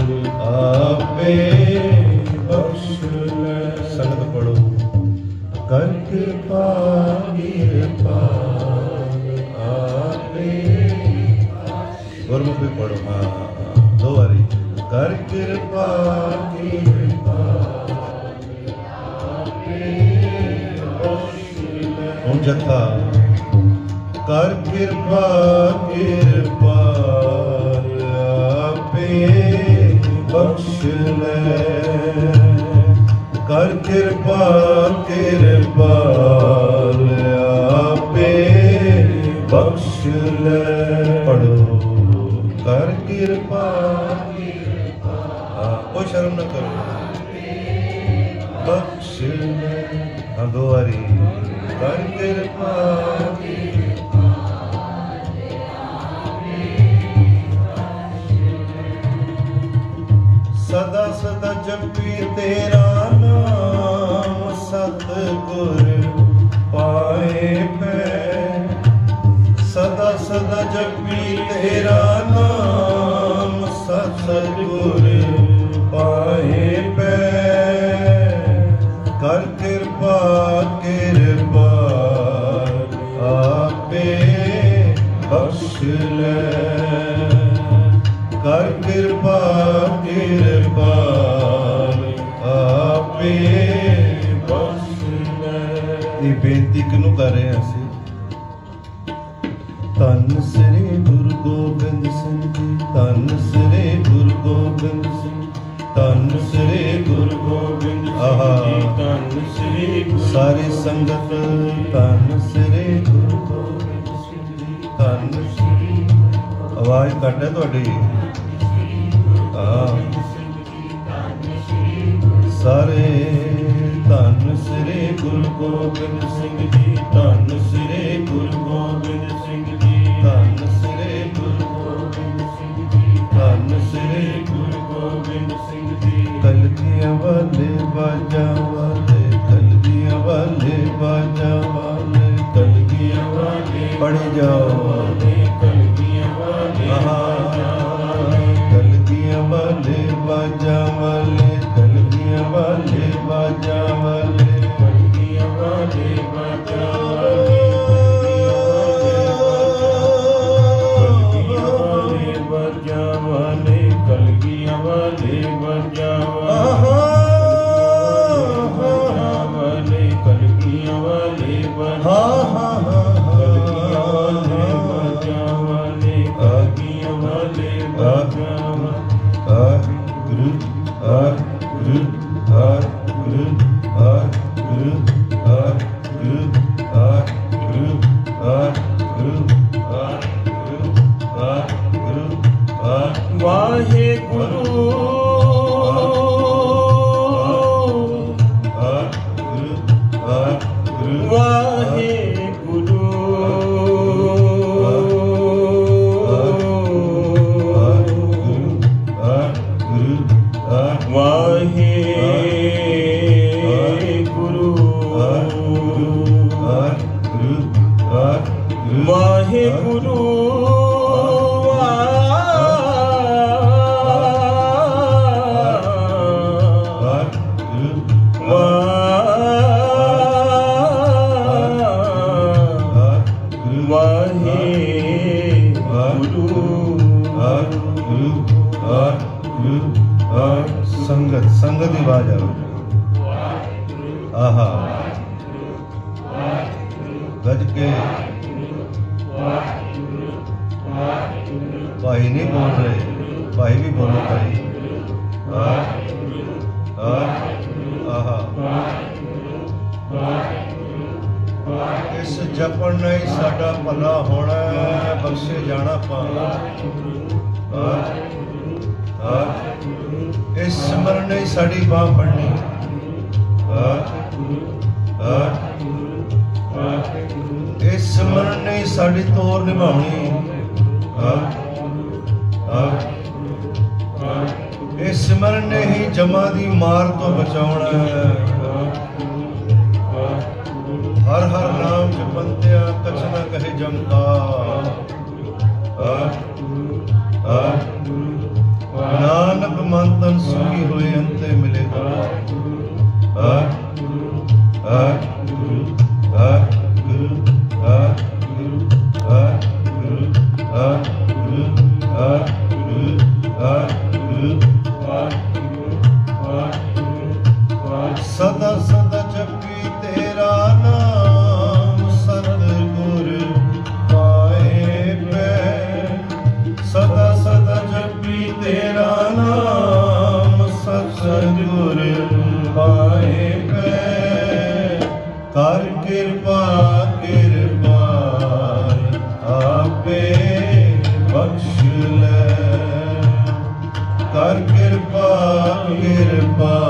आपे बख्श ले। संगत पढ़ो। कर कृपा आपे। गुरमुख भी पढ़ो। हाँ दो बारी। कर कृपा आपे जथा। कर कृपा आपे बख्श ले। कर कृपा आपे बख्श ले। पढ़ो। कर कृपा। कोई शर्म न करो। बख्श ले। हाँ दो बारी। कर कृपा सदा सदा जपी तेरा नाम सतगुर पाए पै। सदा सदा जपी तेरा नाम सतगुर पाए पै। कर कृपा आपे बख्श ले। कर कृपा आपे बख्श ले। ये बेनती किनू कर रहे हैं असी? धन श्री गुरु गोबिंद सिंह जी। धन श्री गुरु गोबिंद सिंह। धन श्री गुरु गोबिंद सिंह जी। धन श्री सारी संगत। धन श्री गुरु गोबिंद सिंह जी। धन श्री आवाज घट है थोड़ी। सारे धन श्री गुरु गोबिंद सिंह जी। धन श्री गुरु गोबिंद सिंह जी। धन श्री गुरु गोबिंद सिंह जी। धन श्री गुरु गोबिंद सिंह जी। कलगियां वाले बाजा वाले। कलगियां वाले बाजा वाले। कलगियां वाले पढ़ जाओ। कलगियां वाले बाजा वाले। कलगियां वाले बाजा वाले। कलगियां वाले बाजा वाले। कलगियां वाले बाजा वाले। कलगियां वाले बाजा वाले। कलगियां वाले बाजा वाले। कलगियां वाले बाजा वाहे गुरु वाहे गुरु वाहे गुरु वाहे गुरु संगत संगत की आवाज आओ। आहा गज के भाई नहीं बोल रहे। भाई भी बोलो भाई। आहा इस जपन नहीं साडा भला होना बख्शे जाना पा। इस सिमरन नहीं साड़ी बाह पढ़नी। इस सिमरन नहीं साड़ी तोर निभानी। इस सिमरन ने ही जमा दी मार तो बचाना है। हर हर नाम जपंत्या कछ न कहे जमता। नानक मन ਸੰਗੀ ਹੋਏ ਅੰਤੇ ਮਿਲੇ ਵਾਹਿਗੁਰੂ ਵਾਹਿਗੁਰੂ ਵਾਹਿਗੁਰੂ ਵਾਹਿਗੁਰੂ ਵਾਹਿਗੁਰੂ ਵਾਹਿਗੁਰੂ ਵਾਹਿਗੁਰੂ ਵਾਹਿਗੁਰੂ ਵਾਹਿਗੁਰੂ ਸਦਾ ਸਦਾ ਜਪੀ ਤੇਰਾ ਨਾਮ ਸਤਿਗੁਰ ਪਾਏ ਪੈ ਸਦਾ ਸਦਾ ਜਪੀ ਤੇਰਾ ਨਾਮ ਸਤਿਗੁਰ ਪਾਏ ਪੈ ਕਰ ਕਿਰਪਾ ਕਿਰਪਾਈ ਆਪੇ ਬਖਸ਼ ਲੈ ਕਰ ਕਿਰਪਾ ਕਿਰਪਾ